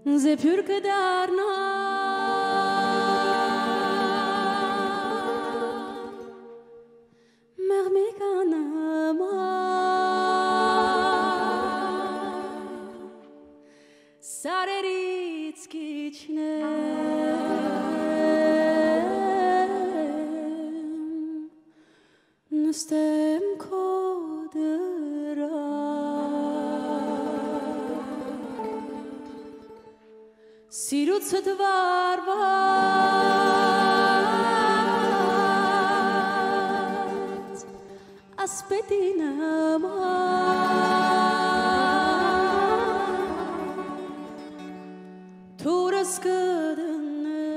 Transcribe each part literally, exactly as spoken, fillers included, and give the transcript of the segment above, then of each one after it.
زپور که در نه مغمی کنم سر ریت کیچنه نستم کدرا سیروت ستوار باد اسپدینم تو رسکدن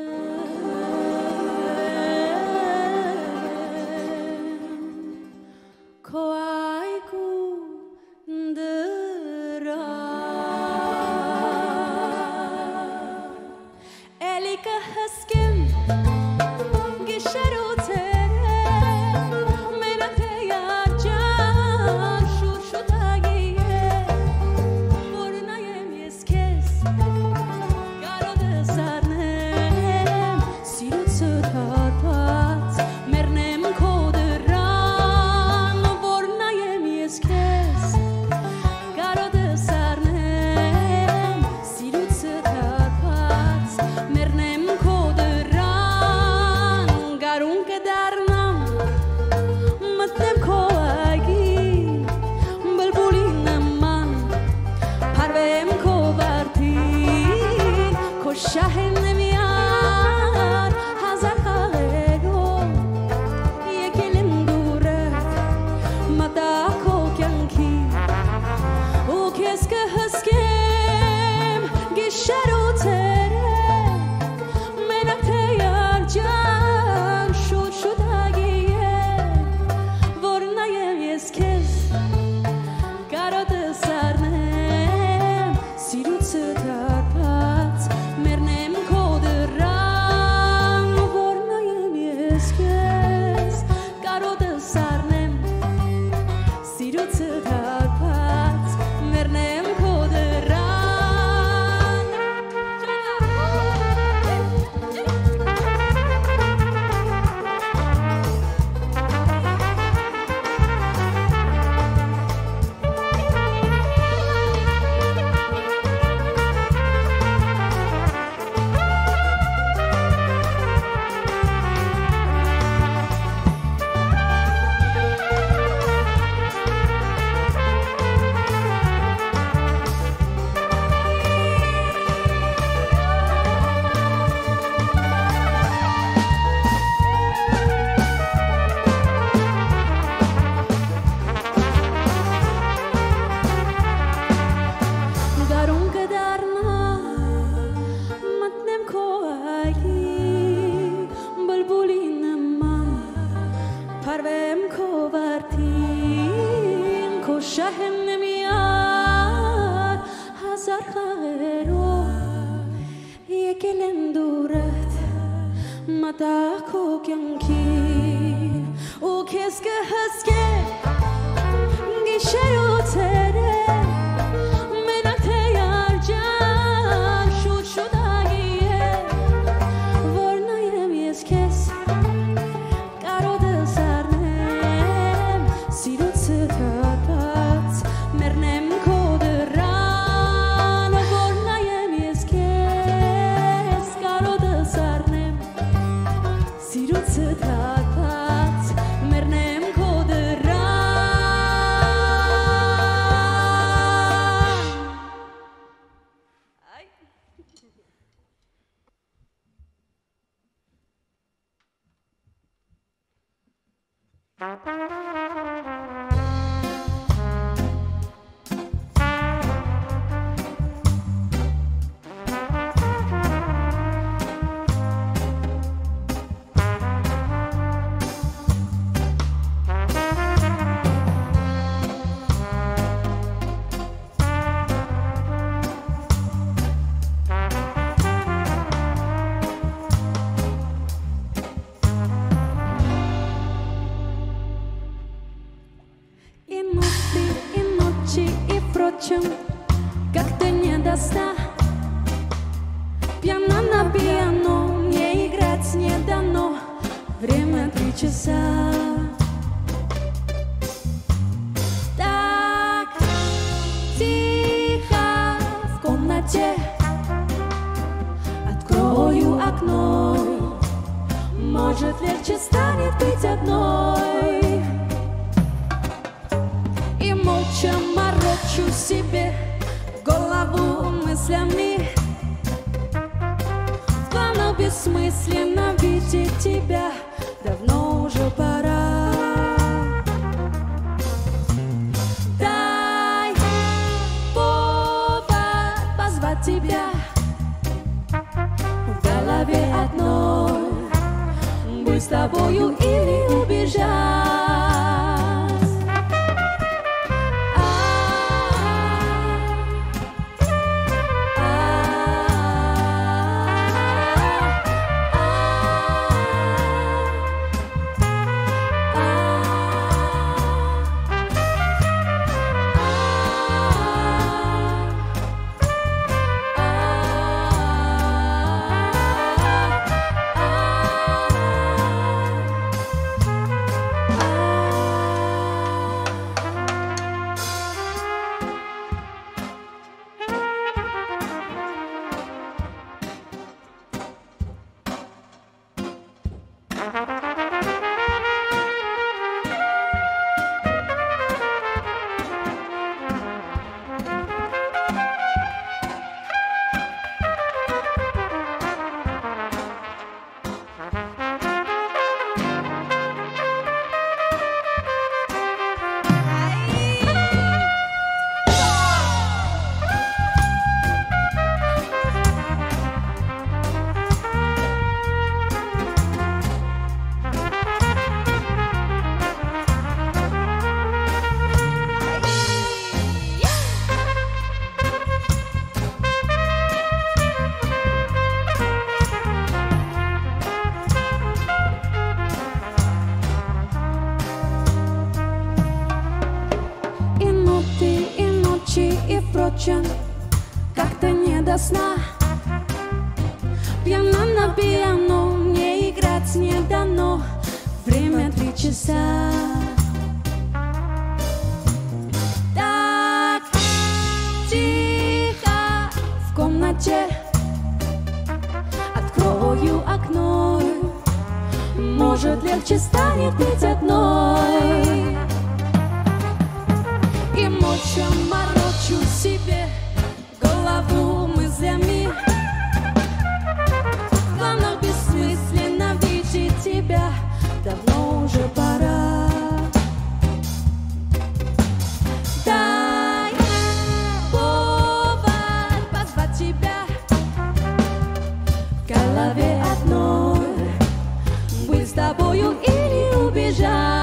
کوای کندرا الیکه هسکم گشروته منت یار جان شور شدگیه ورنایم یسکس گارد سرنم سیروت ستار پات مرنم کودران ورنایم یسکس گارد سرنم سیروت ستار پات مرنم کودران گارون که درنم متنم کوایی بلبولی نمان پرویم کوبرتی کشه نمیار هزار خالگو یکی لندوره متا کوکنکی او کس که هسکم گشرو تره منت یار جان شد شدگیه ورنایم یسکس گارد سرنم سیروت ستار پات مرنم کودران ورنایم یسکس گارد سرنم سیروت ستار پات مرنم کودران گارون که درنا متنم کوایی بلبولی نمان پرویم کوبرتین کشه نمیار هزار خیرو یکی لندورت متا کوکنکی او کس که هست که گشرو تره منت یار جان شد شدگیه ورنایم یسکس گارد سرنم سیروت ستار پات مرنم کودران ورنایم یسکس گارد سرنم سیروت ستار پات مرنم کودران Как-то не до сна время три часа. Так тихо в комнате, открою окно, может, легче станет быть одной. И молча морочу себе голову мыслями, в планах бессмысленно видеть тебя, давно уже пора. Дай повод позвать тебя, в голове одной, быть с тобою или убежать. Как-то не до сна, пьяна на пиано, мне играть не дано, время три часа. Так тихо в комнате, открою окно, может, легче станет быть одной. И молча морочу себе голову мыслями, в планах бессмысленно видеть тебя, давно уже пора. Дай повод позвать тебя, в голове одной, быть с тобою или убежать.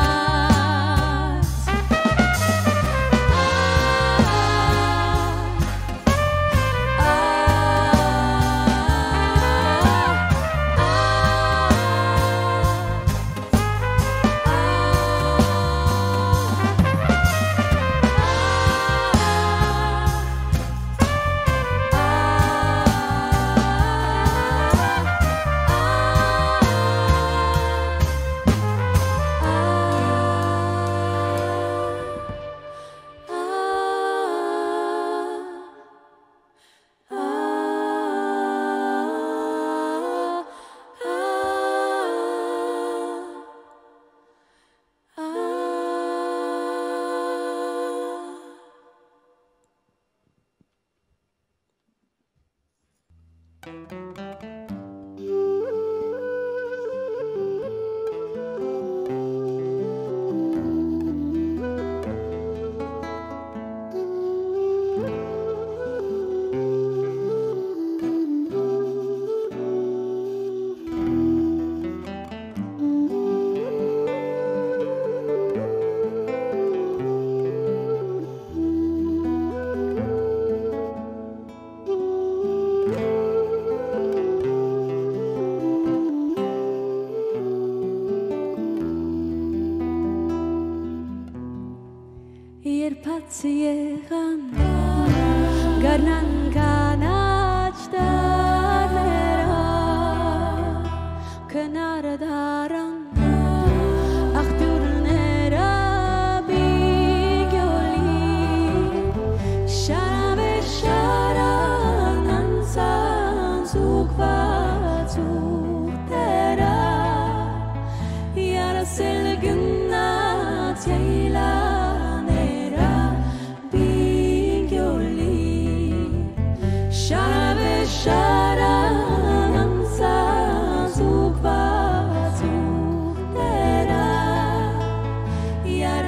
Երբացիեղան գարնան կանաչ տարներա քնարը դարան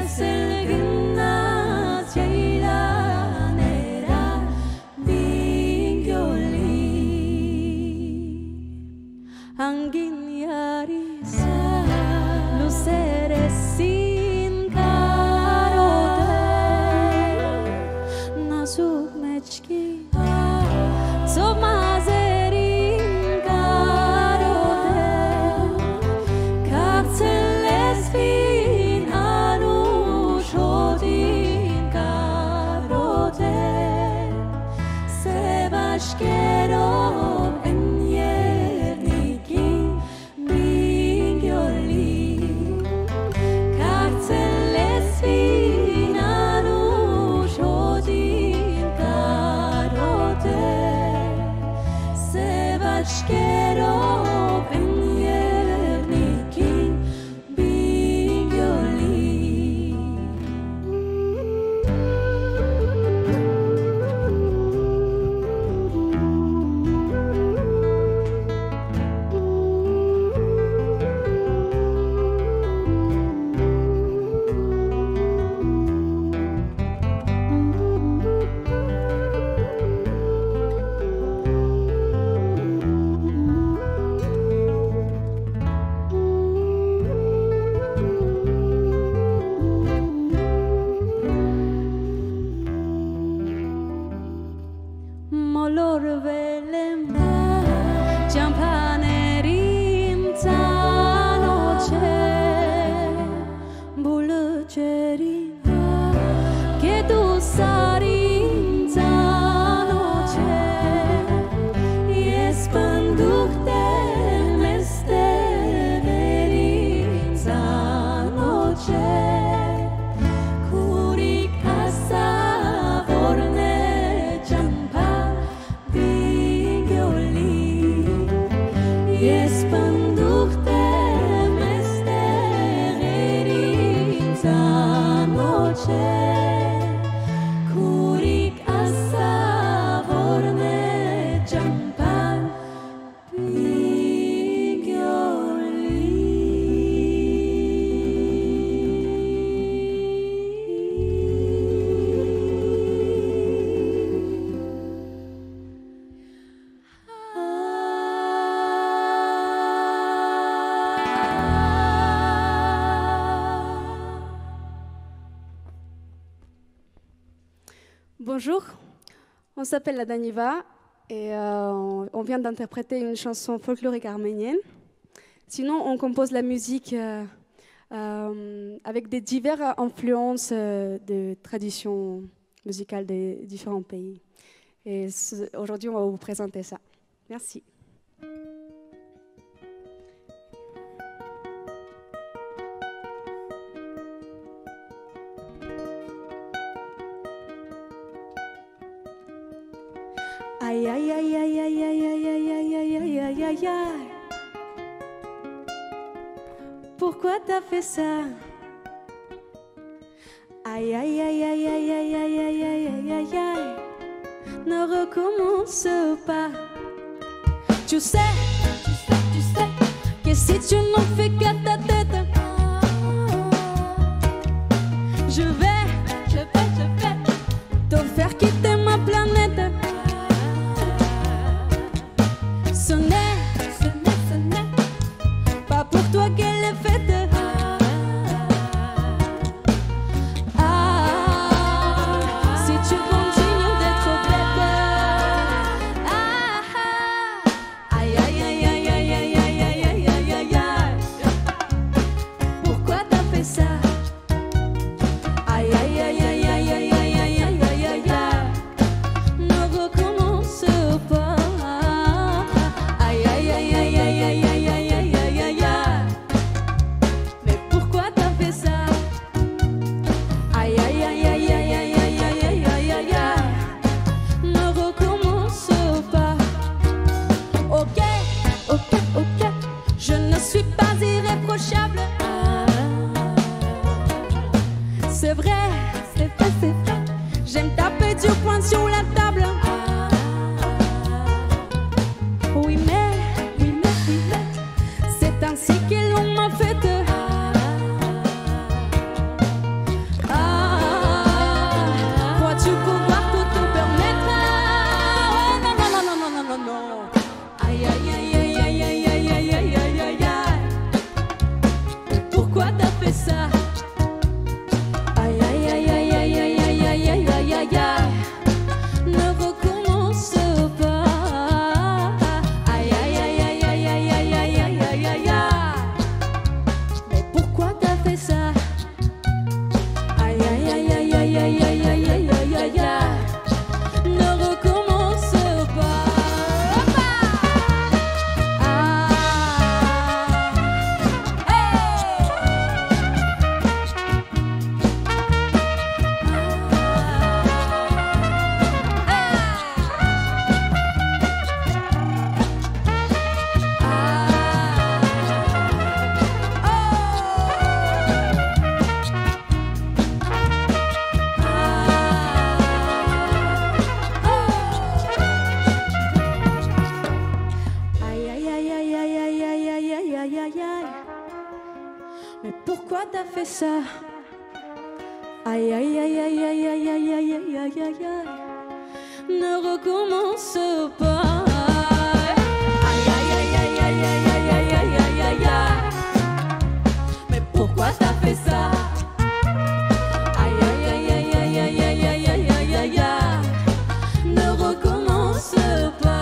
Bonjour, on s'appelle la Daniva et euh, on vient d'interpréter une chanson folklorique arménienne. Sinon, on compose la musique euh, euh, avec des diverses influences euh, de traditions musicales des différents pays. Et aujourd'hui, on va vous présenter ça. Merci. Aïe aïe aïe aïe aïe aïe aïe aïe aïe aïe aïe aïe aïe aïe. Pourquoi t'as fait ça? Aïe aïe aïe aïe aïe aïe aïe aïe aïe aïe aïe aïe. Ne recommence pas. Tu sais, tu sais, tu sais que si tu n'en fais qu'à ta tête, je vais, je vais, je vais te faire quitter ma planète. Ce n'est, ce n'est, ce n'est pas pour toi qu'elle est faite. Ah, si tu continues d'être bête. Ah, aïe aïe aïe aïe aïe aïe aïe aïe aïe aïe aïe. Pourquoi t'as fait ça? Aïe aïe aïe aïe aïe aïe aïe aïe aïe aïe aïe. Ne recommence pas. C'est vrai, c'est vrai, c'est vrai. J'aime taper du poing sur la table. Oui mais, oui mais, oui mais, c'est ainsi que l'on m'a fait. t'as fait ça? Aïe, aïe, aïe, aïe, aïe, aïe, aïe, aïe, aïe, aïe, aïe, aïe. Ne recommence pas. Aïe, aïe, aïe, aïe, aïe, aïe, aïe, aïe, aïe, aïe, aïe. Mais pourquoi t'as fait ça? Aïe, aïe, aïe, aïe, aïe, aïe, aïe, aïe, aïe, aïe, aïe, aïe. Ne recommence pas.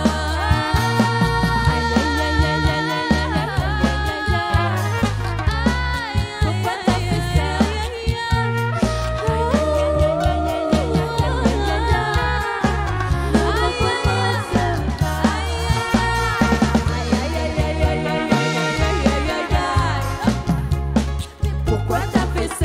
Pourquoi t'as fait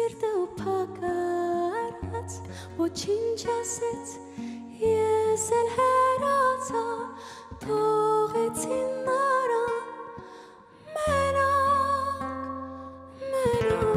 սիրտը ու փակարած ոչինչ ասեց ես էլ հեռացա թողեցին նրան մենակ մենակ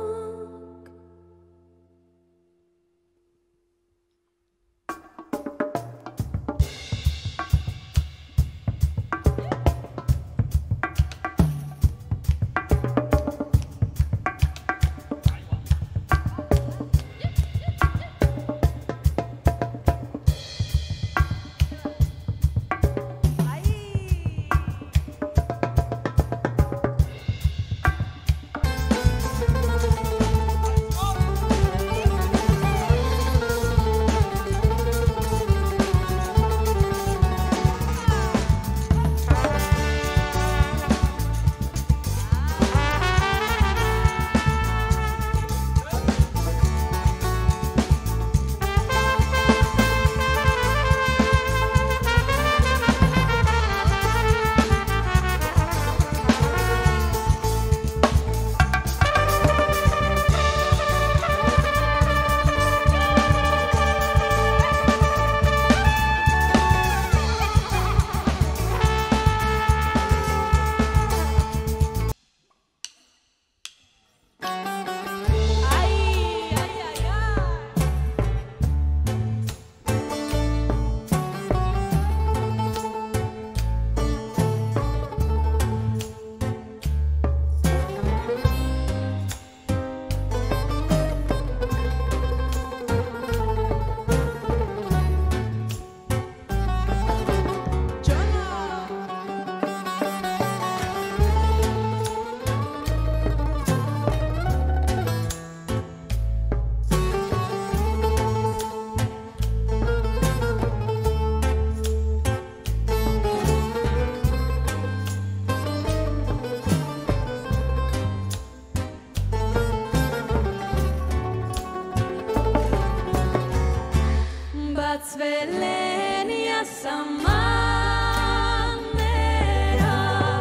Svelenia samanera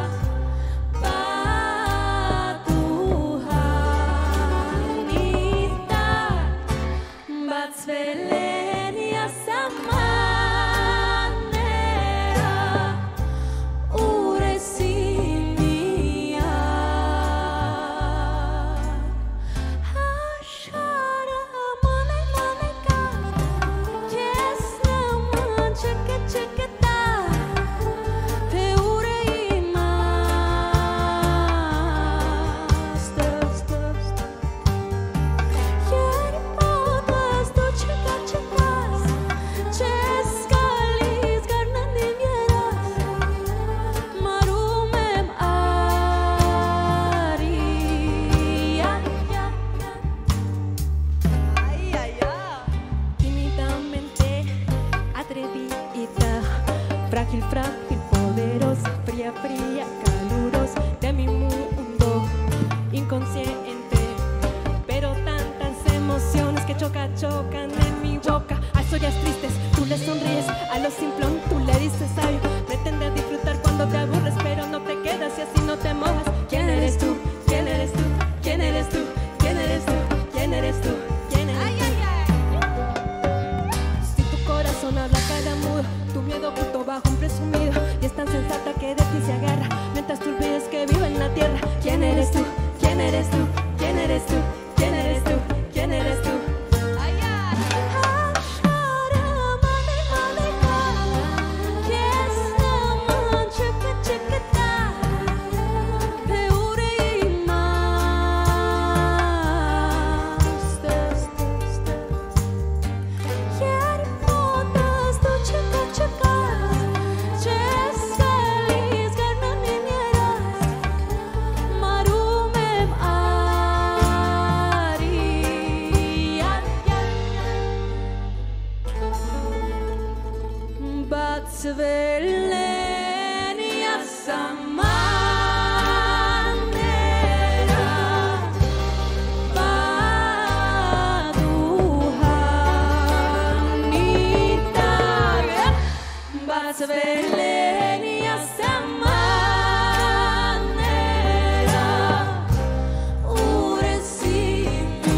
patuhanita bat svelenia samanera uresimia ashara mane mane ka Frágil, frágil, poderosa, fría, fría, calurosa de mi mundo inconsciente, pero tantas emociones que chocan, chocan en mi boca. A historias tristes, tú le sonríes, a lo simplón tú le dices sabio. Pretendes disfrutar cuando te aburres, pero no te quedas y así no te mojas. ¿Quién eres tú? ¿Quién eres tú? ¿Quién eres tú? ¿Quién eres tú? ¿Quién eres tú? ¿Quién eres tú? Ay, ay, ay. Si tu corazón habla cada mudo, tu miedo oculto bajo un presumido y es tan sensata que de ti se agarra mientras tú olvides que vive en la tierra. ¿Quién eres tú? ¿Quién eres tú? ¿Quién eres tú? ¿Quién eres tú? ¿Quién eres tú? Ay, ay. Svelenia samanera paduhanita bat svelenia samanera uresimia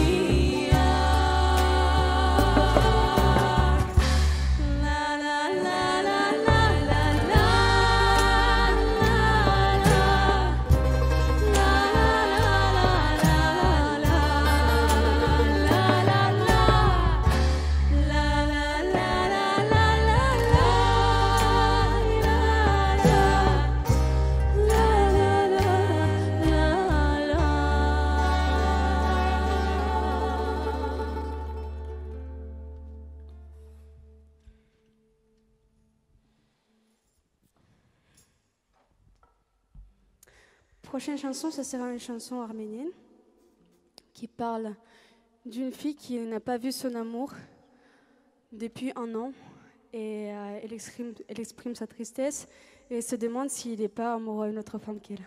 prochaine chanson, ce sera une chanson arménienne qui parle d'une fille qui n'a pas vu son amour depuis un an et euh, elle, exprime, elle exprime sa tristesse et elle se demande s'il n'est pas amoureux d'une autre femme qu'elle.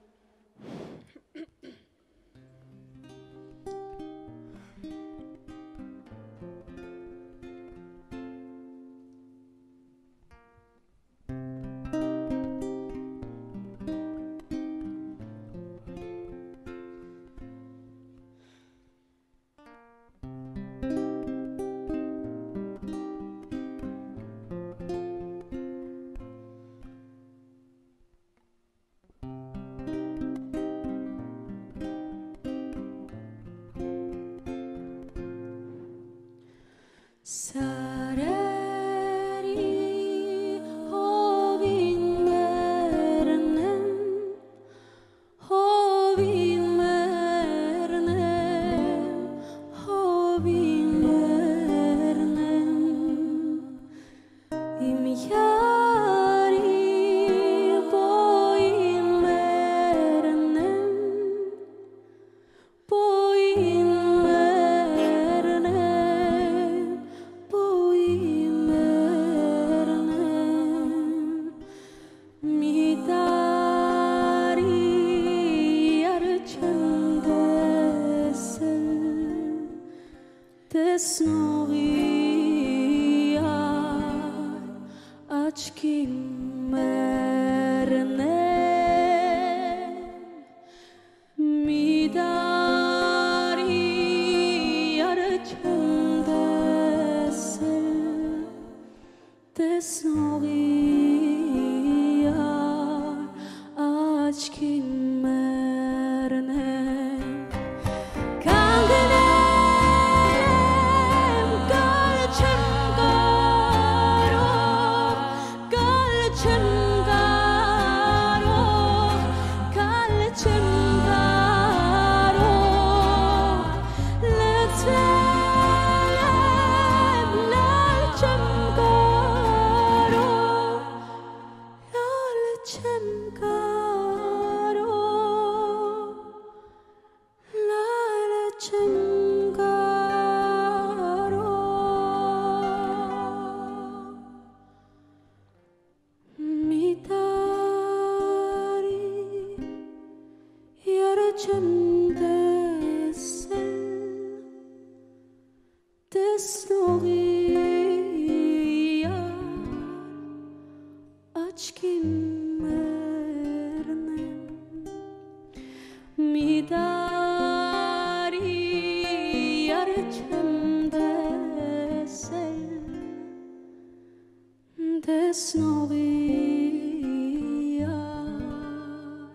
Sareri hovin vernem, hovin vernem, hovin vernem. Im yari boyin vernem, boyin vernem, boyin vernem. Midari yarchandesel, tesnoğiyar açkim vernem. Midari yarchandesel, tesnoğiyar açkim vernem. Kangenem galçem garo, galçem garo, galçem garo. Letlem lalçem garo, lalçem garo, lalçem garo. Midari yarcem desel, tesnoğiyar açkim vernem. Midari yarcem desel, tesnoğiyar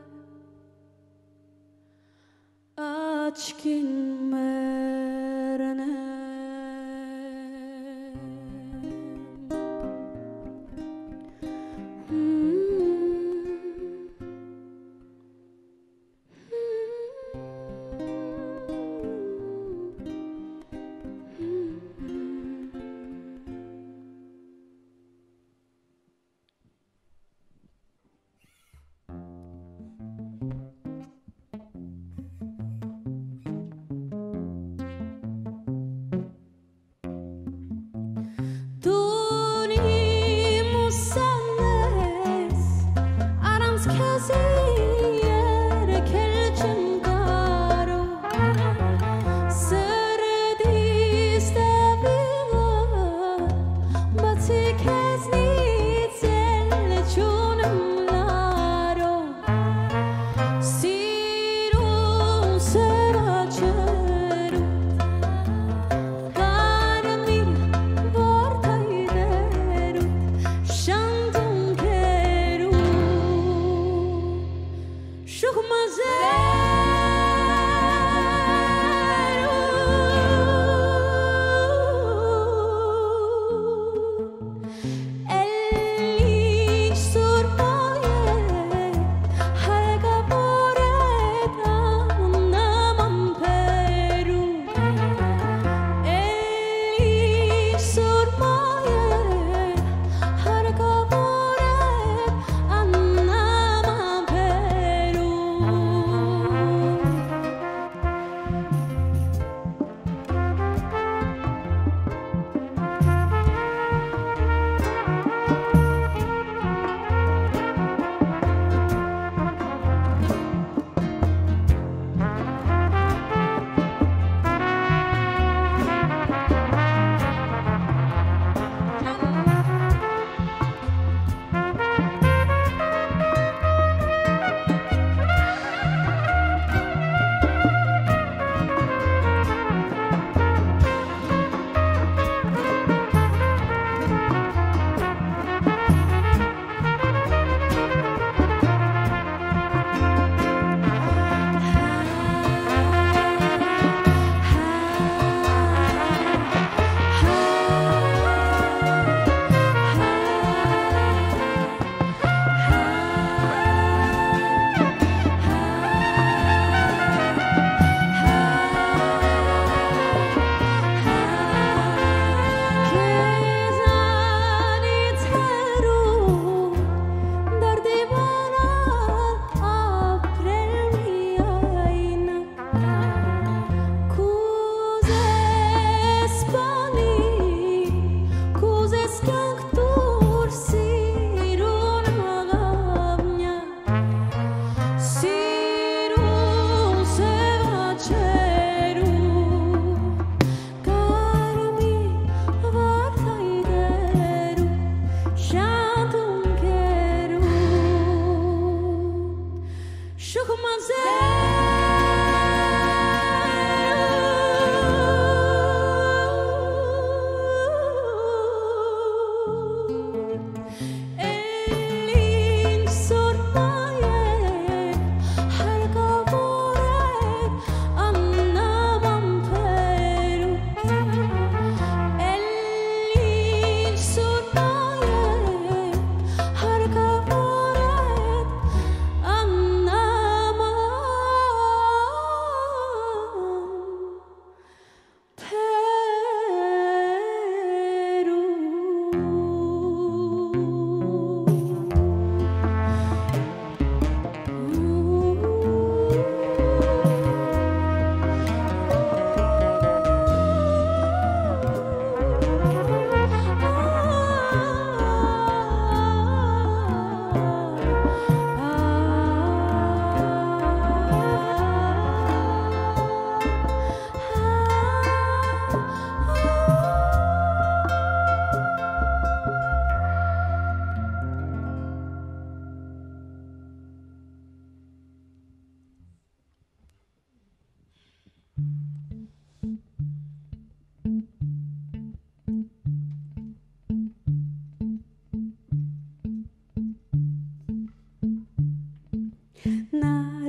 açkim vernem.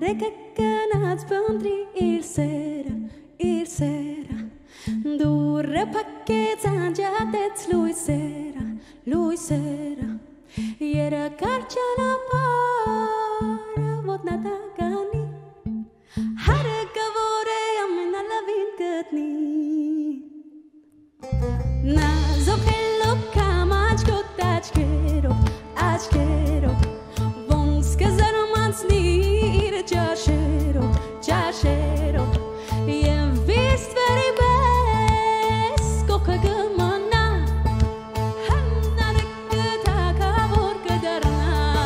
Mare che canaz pondri il sera, il sera. Durre pacche zangiatez lui sera, lui sera. Era carciana para vodna tagani. Hare gavore amena lavin gutni. Na zochello kamach gotach kero, ach kero. Vons kazarmans nir jashero, jashero. Yen vist very bes kokagamana. Hanna rekta kavor kadarna.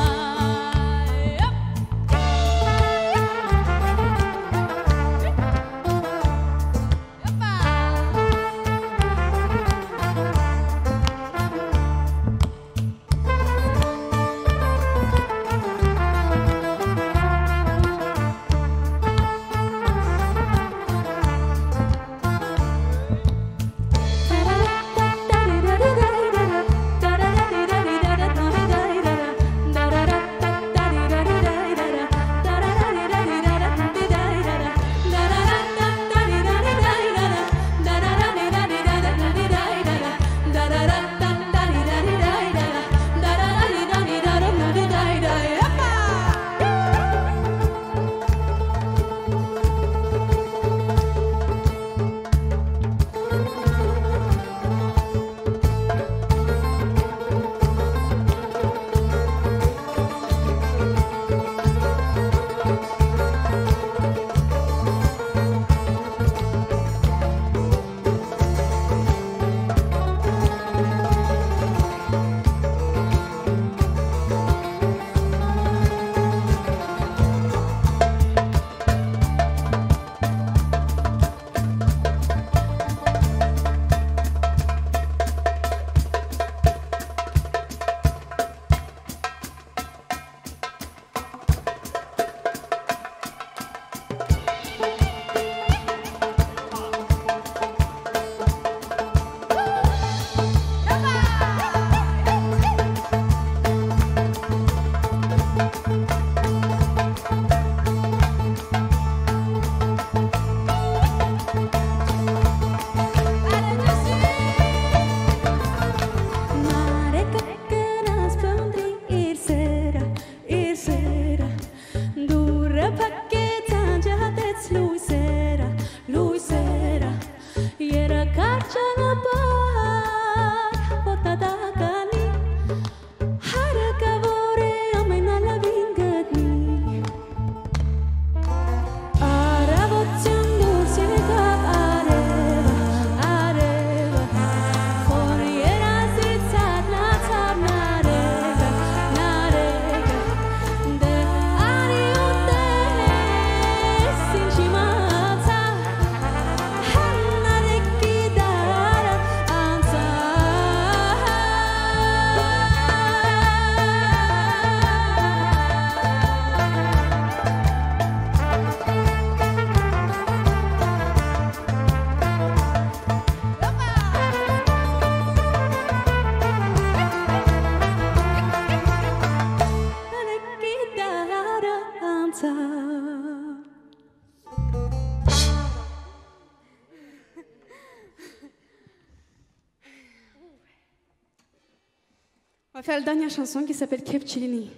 On va faire la dernière chanson qui s'appelle Kepchilini.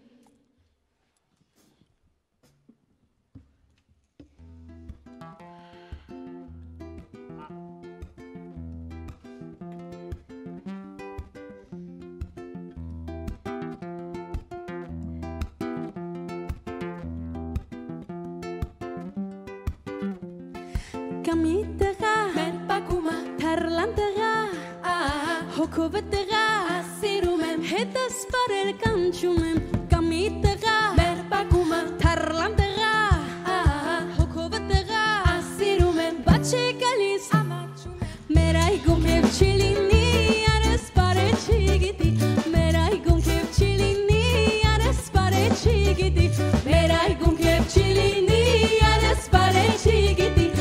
Kamitera, Merpakuma, Tarlantera, Hokovetera, Asirumem, Hetas para el Canchumem, Kamitera, Merpakuma, Tarlantera, Hokovetera, Asirumem, Bachecalis, Meraigum Kepchilini, Ares pare chigiti, Meraigum Kepchilini, Ares pare chigiti, Meraigum Kepchilini, Ares pare chigiti.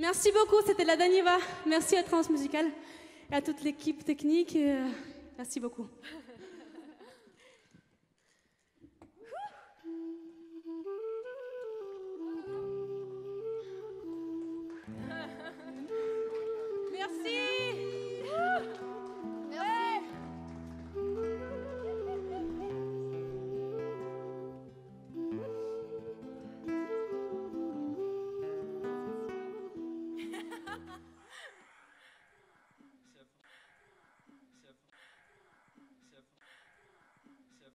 Merci beaucoup, c'était la Daniva. Merci à Transmusical et à toute l'équipe technique. Et, euh, merci beaucoup.